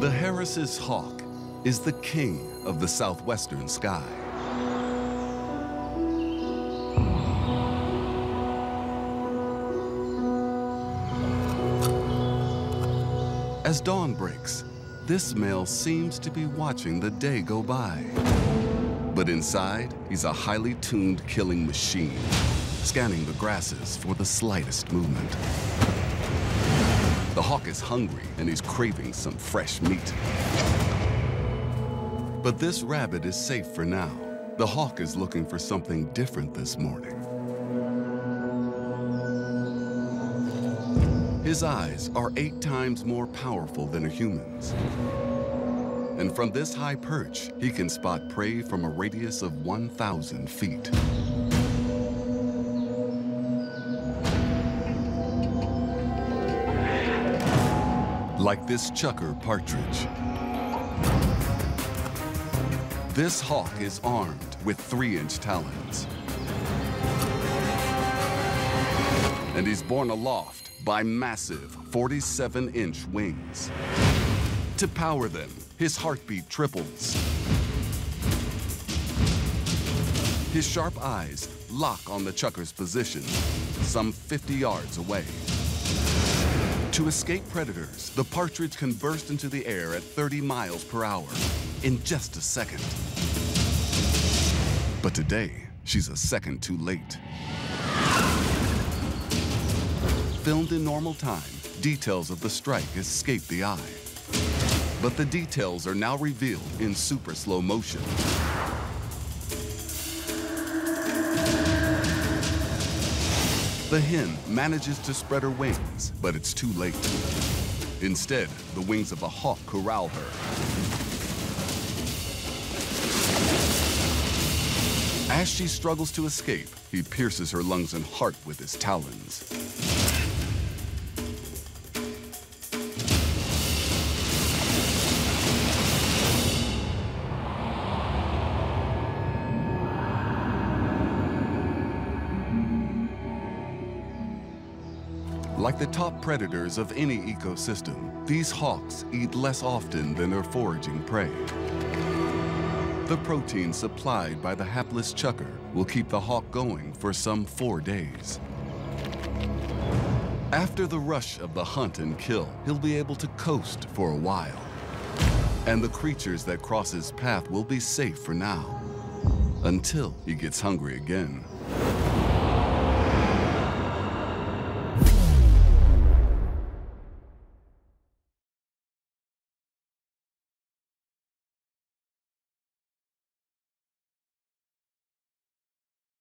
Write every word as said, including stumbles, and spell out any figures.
The Harris's hawk is the king of the southwestern sky. As dawn breaks, this male seems to be watching the day go by. But inside, he's a highly tuned killing machine, scanning the grasses for the slightest movement. The hawk is hungry and he's craving some fresh meat. But this rabbit is safe for now. The hawk is looking for something different this morning. His eyes are eight times more powerful than a human's. And from this high perch, he can spot prey from a radius of one thousand feet. Like this chucker partridge. This hawk is armed with three-inch talons. And he's borne aloft by massive forty-seven inch wings. To power them, his heartbeat triples. His sharp eyes lock on the chucker's position, some fifty yards away. To escape predators, the partridge can burst into the air at thirty miles per hour in just a second. But today, she's a second too late. Filmed in normal time, details of the strike escape the eye. But the details are now revealed in super slow motion. The hen manages to spread her wings, but it's too late. Instead, the wings of a hawk corral her. As she struggles to escape, he pierces her lungs and heart with his talons. Like the top predators of any ecosystem, these hawks eat less often than their foraging prey. The protein supplied by the hapless chucker will keep the hawk going for some four days. After the rush of the hunt and kill, he'll be able to coast for a while. And the creatures that cross his path will be safe for now, until he gets hungry again.